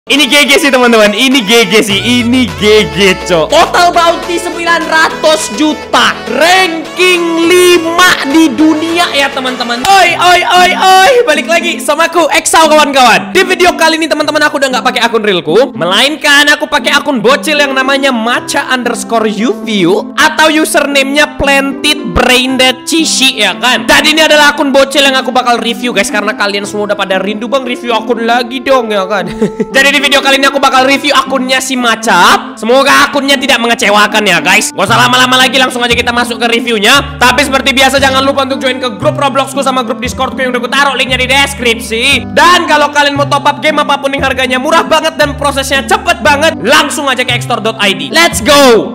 Ini GG sih teman-teman, ini GG sih, ini GG cok. Total bounty 900 juta, ranking 5 di dunia ya teman-teman. Oi, balik lagi sama aku Exau kawan-kawan. Di video kali ini teman-teman aku udah nggak pakai akun realku, melainkan aku pakai akun bocil yang namanya Macha_UView atau username-nya Planted Braindead Cici ya kan. Jadi ini adalah akun bocil yang aku bakal review guys, karena kalian semua udah pada rindu bang review akun lagi dong ya kan. Jadi di video kali ini aku bakal review akunnya si Macha. Semoga akunnya tidak mengecewakan ya guys. Gak usah lama-lama lagi, langsung aja kita masuk ke reviewnya. Tapi seperti biasa jangan lupa untuk join ke grup Robloxku sama grup Discordku yang udah gue taruh linknya di deskripsi. Dan kalau kalian mau top up game apapun yang harganya murah banget dan prosesnya cepet banget, langsung aja ke xstore.id. Let's go!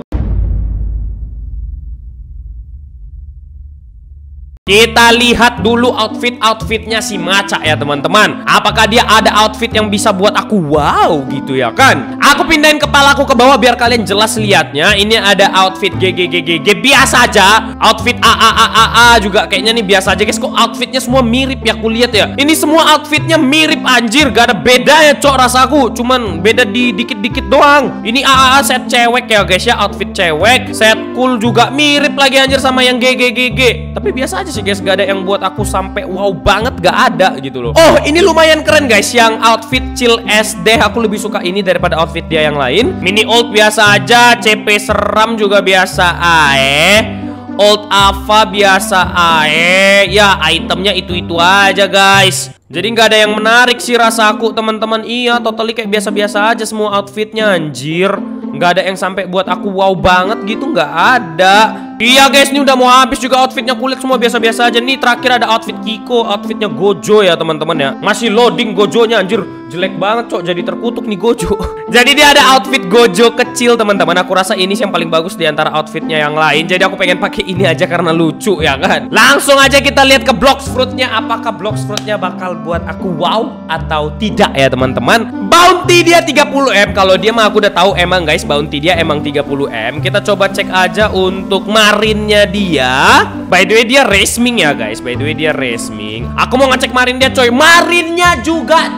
Kita lihat dulu outfitnya si Macha ya teman-teman. Apakah dia ada outfit yang bisa buat aku wow gitu ya kan? Aku pindahin kepalaku ke bawah biar kalian jelas lihatnya. Ini ada outfit GG biasa aja. Outfit AAAA juga kayaknya nih biasa aja guys. Kok outfitnya semua mirip ya, aku lihat ya. Ini semua outfitnya mirip anjir, gak ada bedanya cok rasaku. Cuman beda di dikit-dikit doang. Ini AAA set cewek ya guys ya, outfit cewek. Set cool juga mirip lagi anjir sama yang GG. Tapi biasa aja sih guys, gak ada yang buat aku sampai wow banget, gak ada gitu loh. Oh ini lumayan keren guys, yang outfit chill SD aku lebih suka ini daripada outfit dia yang lain. Mini old biasa aja, CP seram juga biasa ae, old Ava biasa ae. Ya itemnya itu-itu aja guys. Jadi nggak ada yang menarik sih rasa aku teman-teman. Iya totally kayak biasa-biasa aja semua outfitnya anjir. Nggak ada yang sampai buat aku wow banget gitu, nggak ada. Iya guys, ini udah mau habis juga outfitnya, kulit semua biasa-biasa aja. Nih terakhir ada outfit Kiko, outfitnya Gojo ya teman-teman ya. Masih loading Gojonya anjir, jelek banget cok, jadi terkutuk nih Gojo. Jadi dia ada outfit Gojo kecil teman-teman. Aku rasa ini sih yang paling bagus di antara outfitnya yang lain. Jadi aku pengen pakai ini aja karena lucu ya kan. Langsung aja kita lihat ke Blox Fruitnya. Apakah Blox Fruitnya bakal buat aku wow atau tidak ya teman-teman. Bounty dia 30M. Kalau dia mah aku udah tahu emang guys, bounty dia emang 30M. Kita coba cek aja untuk marinnya dia. By the way dia racing ya guys. By the way dia racing. Aku mau ngecek marin dia coy. Marinnya juga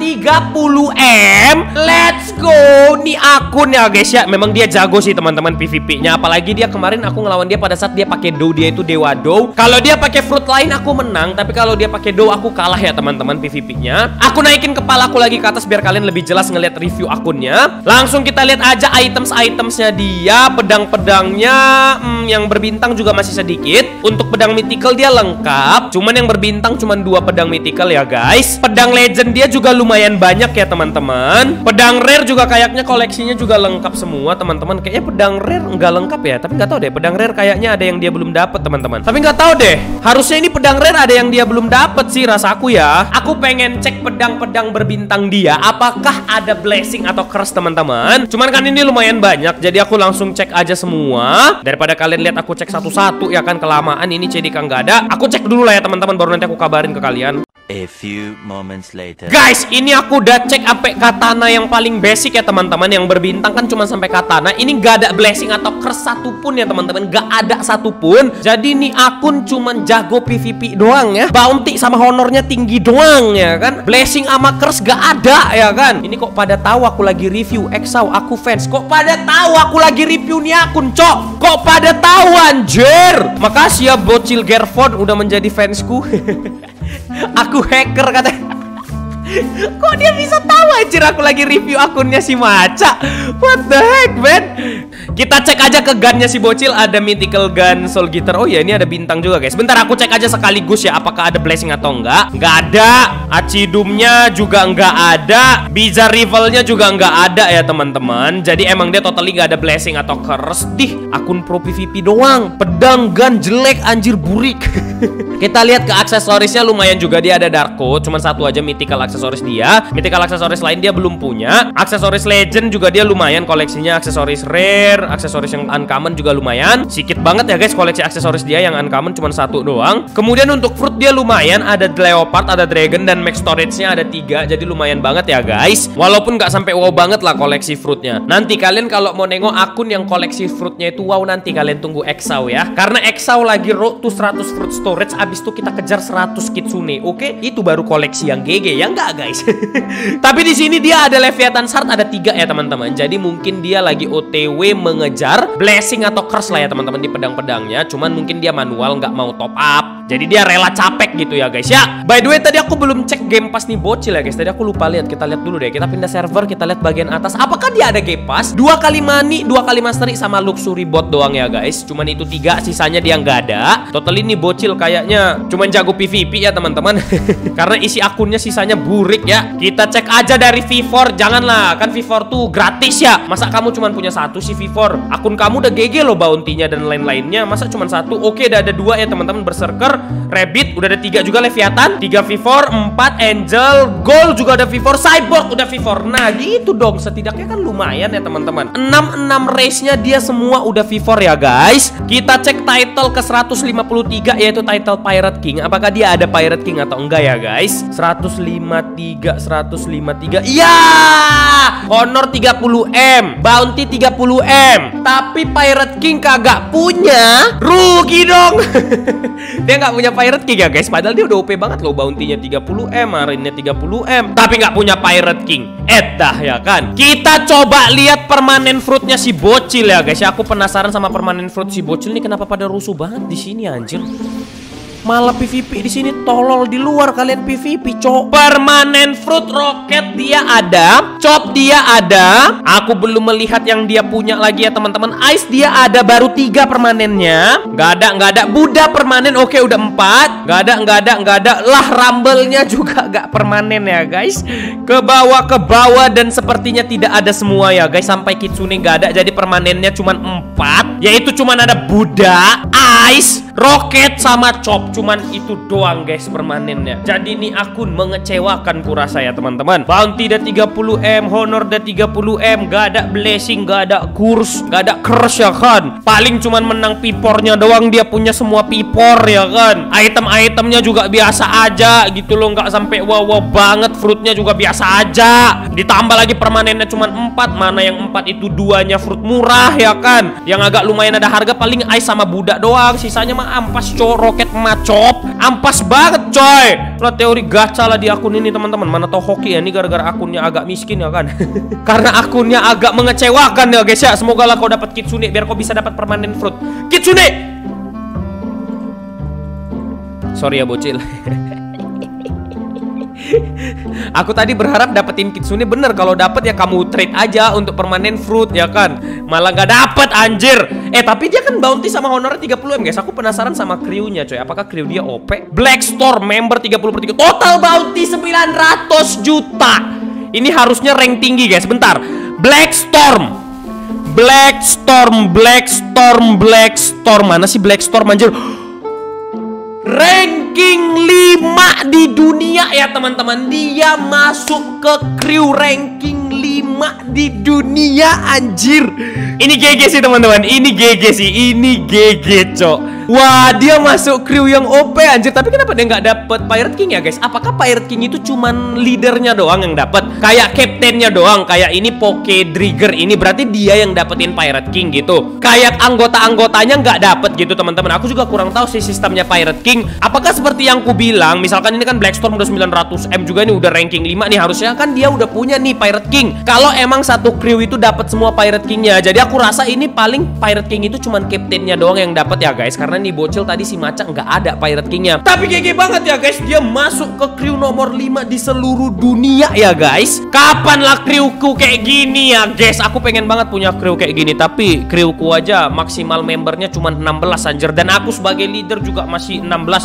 30M. Let's go. Nih akun ya guys ya. Memang dia jago sih teman-teman PvP-nya. Apalagi dia kemarin aku ngelawan dia pada saat dia pakai dough, dia itu dewa dough. Kalau dia pakai fruit lain aku menang, tapi kalau dia pakai dough aku kalah ya teman-teman PvP-nya. Aku naikin kepala aku lagi ke atas biar kalian lebih jelas ngeliat review akunnya. Langsung kita lihat aja itemsnya dia. Pedang-pedangnya yang berbintang juga masih sedikit. Untuk pedang mythical dia lengkap. Cuman yang berbintang cuman 2 pedang mythical ya guys. Pedang legend dia juga lumayan banyak ya teman-teman. Pedang rare juga kayaknya koleksinya juga lengkap semua teman-teman. Kayaknya pedang rare nggak lengkap ya. Tapi nggak tahu deh, pedang rare kayaknya ada yang dia belum dapat teman-teman. Tapi nggak tahu deh. Harusnya ini pedang rare ada yang dia belum dapat sih rasaku ya. Aku pengen cek pedang-pedang berbintang dia. Apakah ada blessing atau curse teman-teman. Cuman kan ini lumayan banyak. Jadi aku langsung cek aja semua. Daripada kalian lihat aku cek satu-satu ya kan, kelamaan ini CDK nggak ada. Aku cek dulu lah ya teman-teman, baru nanti aku kabarin ke kalian. A few moments later. Guys, ini aku udah cek sampai katana yang paling basic ya teman-teman. Yang berbintang kan cuma sampai katana. Ini gak ada blessing atau curse satupun ya teman-teman. Gak ada satupun. Jadi ini akun cuman jago PvP doang ya. Bounty sama honornya tinggi doang ya kan. Blessing sama curse gak ada ya kan. Ini kok pada tahu aku lagi review Exau, aku fans. Kok pada tahu aku lagi review nih akun cok. Kok pada tahu anjir. Makasih ya bocil Gerford udah menjadi fansku. Aku hacker katanya. Kok dia bisa tahu anjir aku lagi review akunnya si Macha? What the heck man. Kita cek aja ke gunnya si bocil. Ada mythical gun soul guitar. Oh ya ini ada bintang juga guys. Bentar aku cek aja sekaligus ya, apakah ada blessing atau enggak. Enggak ada. Acidumnya juga enggak ada. Bizarre rivalnya juga enggak ada ya teman-teman. Jadi emang dia totally enggak ada blessing atau curse. Dih, akun pro PvP doang. Pedang gun jelek anjir, burik. Kita lihat ke aksesorisnya, lumayan juga dia ada dark code. Cuman satu aja mythical aksesoris dia. Mythical aksesoris lain dia belum punya. Aksesoris legend juga dia lumayan koleksinya. Aksesoris rare, aksesoris yang uncommon juga lumayan. Sikit banget ya guys koleksi aksesoris dia, yang uncommon cuma 1 doang. Kemudian untuk fruit dia lumayan, ada leopard, ada dragon, dan max storage-nya ada 3. Jadi lumayan banget ya guys. Walaupun nggak sampai wow banget lah koleksi fruitnya. Nanti kalian kalau mau nengok akun yang koleksi fruitnya itu wow, nanti kalian tunggu Exau ya. Karena Exau lagi road to 100 fruit storage. Abis itu kita kejar 100 kitsune. Oke, itu baru koleksi yang GG. Yang nggak ada guys. Tapi di sini dia ada Leviathan Shard ada 3 ya teman-teman. Jadi mungkin dia lagi OTW mengejar blessing atau curse lah ya teman-teman di pedang-pedangnya. Cuman mungkin dia manual nggak mau top up. Jadi dia rela capek gitu ya guys ya. By the way tadi aku belum cek Game Pass nih bocil ya guys. Tadi aku lupa lihat. Kita lihat dulu deh. Kita pindah server, kita lihat bagian atas. Apakah dia ada Game Pass? 2 kali money, 2 kali mastery sama luxury bot doang ya guys. Cuman itu 3, sisanya dia nggak ada. Total ini bocil kayaknya cuman jago PvP ya teman-teman. Karena isi akunnya sisanya burik ya. Kita cek aja dari V4. Janganlah, kan V4 tuh gratis ya. Masa kamu cuman punya 1 sih V4? Akun kamu udah GG loh bounty-nya dan lain-lainnya. Masa cuman 1? Oke, udah ada 2 ya teman-teman. Berserker, Rabbit, udah ada 3 juga Leviathan, 3 V4, 4 Angel, Gold juga ada V4, Cyborg udah V4. Nah gitu dong, setidaknya kan lumayan ya teman-teman. 6 race-nya dia semua udah V4 ya guys. Kita cek title ke 153 yaitu title Pirate King. Apakah dia ada Pirate King atau enggak ya guys? 153. Iya, honor 30M, bounty 30M. Tapi Pirate King kagak punya. Rugi dong. Dia nggak punya Pirate King ya guys. Padahal dia udah OP banget loh, bounty-nya 30M, marinnya 30M. Tapi nggak punya Pirate King. Edah ya kan. Kita coba lihat permanen fruitnya si bocil ya guys. Ya, aku penasaran sama permanen fruit si bocil nih, kenapa pada rusuh banget di sini anjir. Malah PvP di sini tolol, di luar kalian PvP, cok. Permanen fruit roket dia ada, chop dia ada. Aku belum melihat yang dia punya lagi ya teman-teman. Ice dia ada, baru 3 permanennya. Nggak ada. Buddha permanen, oke udah 4. Nggak ada. Lah Rumble-nya juga nggak permanen ya guys. Ke bawah dan sepertinya tidak ada semua ya guys. Sampai Kitsune nggak ada, jadi permanennya cuma 4. Yaitu cuma ada Buddha, Ice, Rocket sama Chop. Cuman itu doang guys permanennya. Jadi ini akun mengecewakan kurasa ya teman-teman. Bounty udah 30M, honor udah 30M, gak ada blessing, gak ada kurs, gak ada curse ya kan. Paling cuman menang pipornya doang, dia punya semua pipor ya kan. Item-itemnya juga biasa aja gitu loh, gak sampai wow banget. Fruitnya juga biasa aja. Ditambah lagi permanennya cuman 4. Mana yang 4 itu 2-nya fruit murah ya kan. Yang agak lumayan ada harga paling Ice sama Buddha doang. Sisanya mah ampas coy, Rocket macop. Ampas banget coy. Lah teori gacha lah di akun ini teman-teman. Mana tau hoki ya, ini gara-gara akunnya agak miskin ya kan. Karena akunnya agak mengecewakan ya guys ya. Semoga lah kau dapat Kitsune biar kau bisa dapat permanen fruit. Kitsune. Sorry ya bocil. Aku tadi berharap dapetin Kitsune, bener. Kalau dapet ya kamu trade aja untuk permanen fruit ya kan. Malah gak dapet anjir. Tapi dia kan bounty sama honornya 30M guys. Aku penasaran sama crewnya coy. Apakah crew dia OP? Black Storm member 30/3. Total bounty 900 juta. Ini harusnya rank tinggi guys. Bentar. Black Storm. Mana sih Black Storm anjir? Ranking 5 di dunia ya teman-teman. Dia masuk ke crew ranking 5 di dunia anjir. Ini GG sih teman-teman. Ini GG cok. Wah, dia masuk crew yang OP anjir. Tapi kenapa dia nggak dapet Pirate King ya guys? Apakah Pirate King itu cuman leadernya doang yang dapet? Kayak kaptennya doang. Kayak ini Poke Trigger ini berarti dia yang dapetin Pirate King gitu. Kayak anggota-anggotanya nggak dapet gitu teman-teman. Aku juga kurang tahu sih sistemnya Pirate King. Apakah seperti yang ku bilang? Misalkan ini kan Black Storm udah 900M juga nih, udah ranking 5 nih. Harusnya kan dia udah punya nih Pirate King. Kalau emang satu crew itu dapat semua Pirate Kingnya. Jadi aku rasa ini paling Pirate King itu cuman kaptennya doang yang dapat ya guys. Karena nih bocil tadi si Maca nggak ada Pirate Kingnya. Tapi GG banget ya guys, dia masuk ke crew nomor 5 di seluruh dunia ya guys. Kapan lah crewku kayak gini ya guys? Aku pengen banget punya crew kayak gini. Tapi crewku aja maksimal membernya cuma 16 anjir. Dan aku sebagai leader juga masih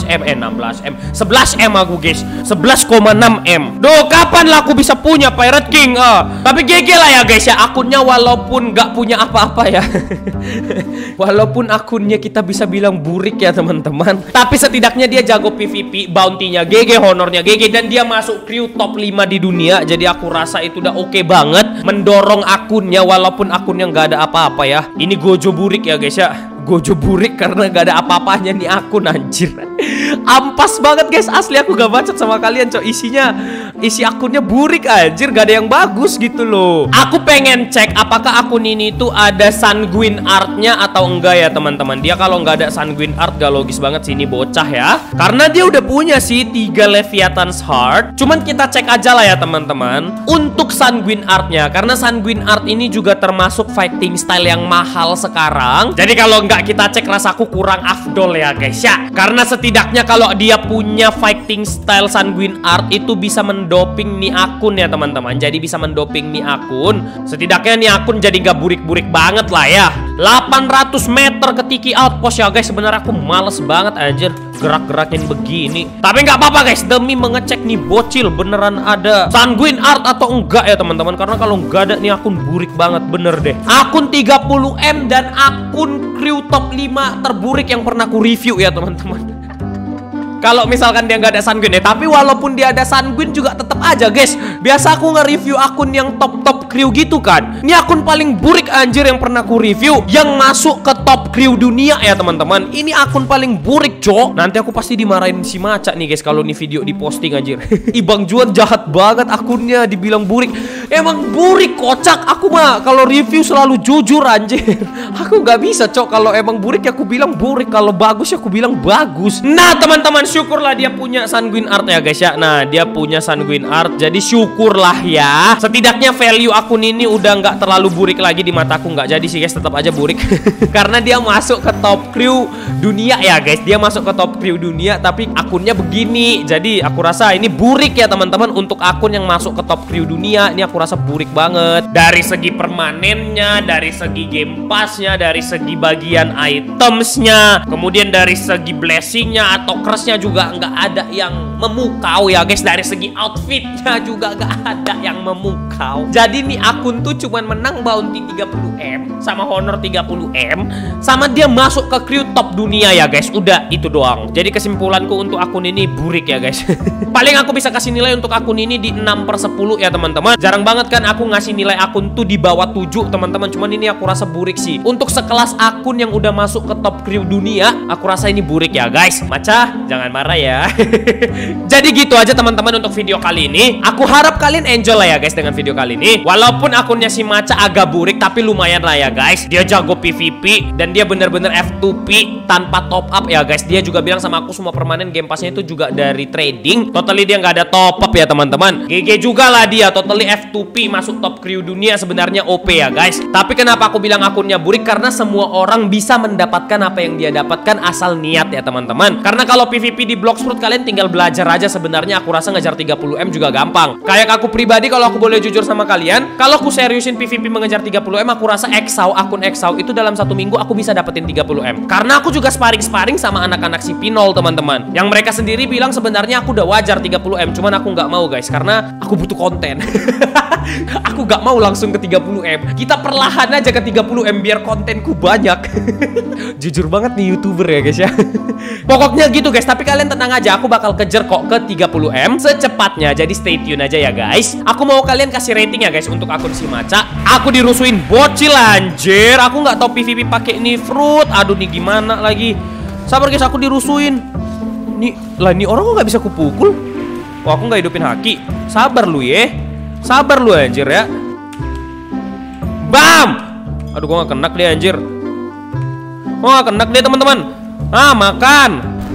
11M aku guys, 11,6M. Duh, kapan lah aku bisa punya Pirate King? Tapi GG lah ya guys ya, akunnya walaupun nggak punya apa-apa ya. Walaupun akunnya kita bisa bilang burik ya teman-teman, tapi setidaknya dia jago PvP, bounty-nya GG, honornya GG, dan dia masuk crew top 5 di dunia. Jadi aku rasa itu udah oke banget mendorong akunnya walaupun akunnya nggak ada apa-apa ya. Ini gojo burik ya guys ya. Gojo burik karena gak ada apa-apanya nih akun anjir. Ampas banget guys, asli aku gak bacot sama kalian cok. Isi akunnya burik anjir, gak ada yang bagus gitu loh. Aku pengen cek apakah akun ini tuh ada Sanguine Art-nya atau enggak ya teman-teman. Dia kalau nggak ada Sanguine Art gak logis banget sih ini bocah ya. Karena dia udah punya sih 3 Leviathan's Heart. Cuman kita cek aja lah ya teman-teman untuk Sanguine Art-nya, karena Sanguine Art ini juga termasuk fighting style yang mahal sekarang. Jadi kalau nggak kita cek rasaku kurang afdol ya guys ya. Karena setidaknya kalau dia punya fighting style Sanguine Art itu bisa mendoping nih akun ya teman-teman. Jadi bisa mendoping nih akun. Setidaknya nih akun jadi nggak burik-burik banget lah ya. 800 meter ke Tiki Outpost ya guys. Sebenarnya aku males banget anjir gerak-gerakin begini. Tapi nggak apa-apa guys, demi mengecek nih bocil beneran ada Sanguine Art atau enggak ya teman-teman. Karena kalau nggak ada nih akun burik banget bener deh. Akun 30M dan akun crew top 5 terburik yang pernah aku review ya teman-teman. Kalau misalkan dia nggak ada Sanguine ya, tapi walaupun dia ada Sanguine juga tetap aja guys. Biasa aku nge-review akun yang top crew gitu kan. Ini akun paling burik anjir yang pernah aku review, yang masuk ke top crew dunia ya teman-teman. Ini akun paling burik cok. Nanti aku pasti dimarahin si Maca nih guys kalau nih video diposting anjir. Ibang Juan jahat banget akunnya dibilang burik. Emang burik kocak. Aku mah kalau review selalu jujur anjir. Aku nggak bisa cok, kalau emang burik ya aku bilang burik, kalau bagus ya aku bilang bagus. Nah teman-teman, syukurlah dia punya Sanguine Art ya guys ya. Nah dia punya Sanguine Art, jadi syukurlah ya. Setidaknya value akun ini udah nggak terlalu burik lagi di mataku. Nggak jadi sih guys, tetap aja burik. Karena dia masuk ke top crew dunia ya guys. Dia masuk ke top crew dunia tapi akunnya begini. Jadi aku rasa ini burik ya teman-teman. Untuk akun yang masuk ke top crew dunia ini aku rasa burik banget. Dari segi permanennya, dari segi game passnya, dari segi bagian itemsnya, kemudian dari segi blessingnya atau curse-nya juga nggak ada yang memukau ya guys. Dari segi outfitnya juga nggak ada yang memukau. Jadi nih akun tuh cuman menang bounty 30M sama honor 30M, sama dia masuk ke crew top dunia ya guys. Udah itu doang. Jadi kesimpulanku untuk akun ini burik ya guys. Paling aku bisa kasih nilai untuk akun ini di 6/10 ya teman-teman. Jarang banget kan aku ngasih nilai akun tuh di bawah 7 teman-teman. Cuman ini aku rasa burik sih. Untuk sekelas akun yang udah masuk ke top crew dunia, aku rasa ini burik ya guys. Maca jangan marah ya. Jadi gitu aja teman-teman untuk video kali ini. Aku harap kalian enjoy lah ya guys dengan video kali ini. Walaupun akunnya si Maca agak burik, tapi lumayan lah ya guys. Dia jago PvP dan dia bener-bener F2P tanpa top up ya guys. Dia juga bilang sama aku semua permanen game passnya itu juga dari trading. Totally dia nggak ada top up ya teman-teman. GG juga lah dia, totally F2P masuk top crew dunia, sebenarnya OP ya guys. Tapi kenapa aku bilang akunnya burik? Karena semua orang bisa mendapatkan apa yang dia dapatkan asal niat ya teman-teman. Karena kalau PvP di Bloxfruit kalian tinggal belajar aja sebenarnya. Aku rasa ngejar 30M juga gampang. Kayak aku pribadi, kalau aku boleh jujur sama kalian, kalau aku seriusin PvP mengejar 30M, aku rasa akun Exau itu dalam 1 minggu aku bisa dapetin 30M. Karena aku juga sparring sama anak-anak si Pinol teman-teman, yang mereka sendiri bilang sebenarnya aku udah wajar 30M, cuman aku nggak mau guys, karena aku butuh konten. Aku gak mau langsung ke 30M. Kita perlahan aja ke 30M biar kontenku banyak. Jujur banget nih YouTuber ya guys ya. Pokoknya gitu guys. Tapi kalian tenang aja, aku bakal kejar kok ke 30M secepatnya. Jadi stay tune aja ya guys. Aku mau kalian kasih rating ya guys untuk akun si Maca. Aku dirusuin bocil anjir. Aku nggak tahu PvP pakai ini fruit. Aduh nih gimana lagi. Sabar guys, aku dirusuin. Nih orang kok nggak bisa kupukul. Oh aku nggak hidupin haki. Sabar lu ya. Sabar lu anjir ya. Bam. Aduh gua gak kenak deh anjir. Gua gak kenak deh teman-teman. Makan.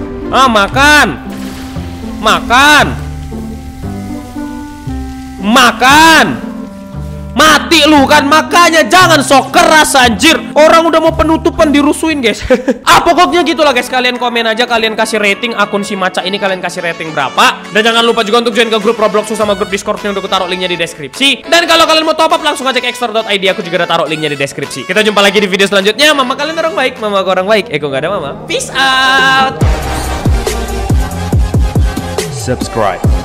Makan. Mati lu kan, makanya jangan sok keras anjir. Orang udah mau penutupan dirusuin guys. Pokoknya gitulah guys. Kalian komen aja, kalian kasih rating akun si Maca ini, kalian kasih rating berapa. Dan jangan lupa juga untuk join ke grup Roblox sama grup Discord yang udah aku taruh linknya di deskripsi. Dan kalau kalian mau top up langsung aja ke extra.id, aku juga udah taruh linknya di deskripsi. Kita jumpa lagi di video selanjutnya. Mama kalian orang baik, mama aku orang baik. Eko gak ada mama. Peace out. Subscribe.